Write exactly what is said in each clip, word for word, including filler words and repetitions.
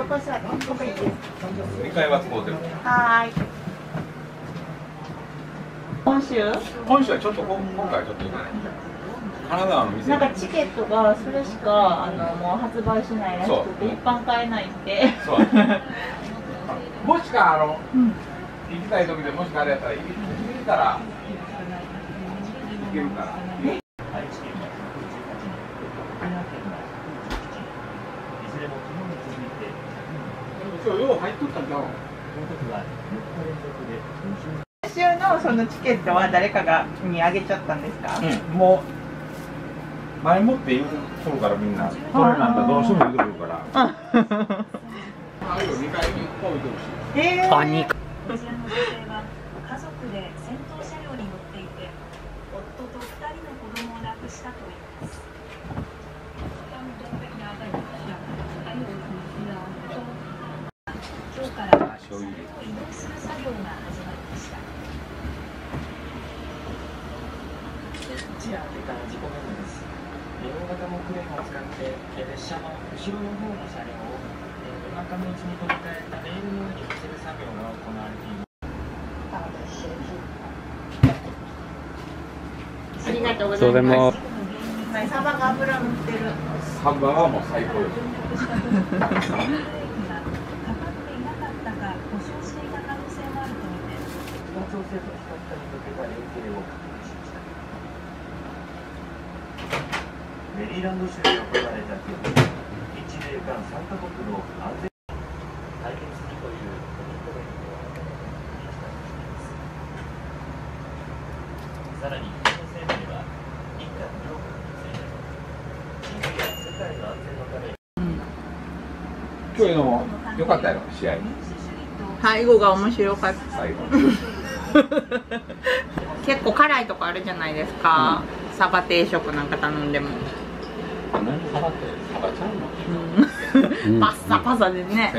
こ座ってここいいです。 にかいは使うてる。 はーい。今週？ 今週はちょっと今回はちょっと行かない。金沢の店。 なんかチケットがそれしかあのもう発売しないらしくて一般買えないって。そう。 もしかあの、うん、行きたい時でもしかあれやったら行ってみたら行けるから。今日よう入っとったんじゃん。 今週のそのチケットは誰かがにあげちゃったんですか？ うん、もう前もって言うとるからみんな。それなんだどうしても言うとるから。ああいうにかいに置いてほしい。 ええー。あ、にかい。 こちらの女性は家族で先頭車両に乗っていて、夫とふたりの子供を亡くしたといいます。今日から移動する作業が始まりました。 こちら出た事故現場です。大型のクレーンを使って列車の後ろの方の車両を夜中のうちに取り替えたレールの上に乗せる作業が行われています。 ありがとうございます。サバが油乗ってる。 サバはもう最高です。 調整と比較に向けた連携を確認しました。メリーランド州で行われた協議、日米韓さんカ国の安全対決にというコミットメントを改めて認識しています。さらにこの声明では日韓両国について地域や世界の安全のため、うん、 今日のも良かったよ試合。 最後が面白かった。 最後結構辛いとこあるじゃないですか、うん、サバ定食なんか頼んでもサバってサバちゃうの、 うん、パッサパサでね、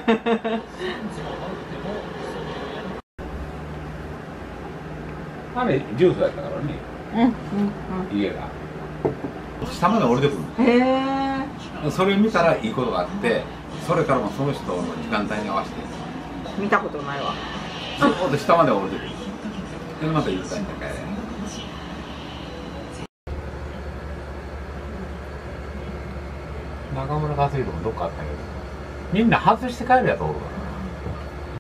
あれジュースだったからね、うんうんうん、家が下まで降りてくるの。へえ。それを見たらいいことがあって、それからもその人の時間帯に合わせて見たことないわ。 そうで下まで降りてくる。でまた言ったんだから。中村達也もどっかあったけど、みんな外して帰るやとおるから。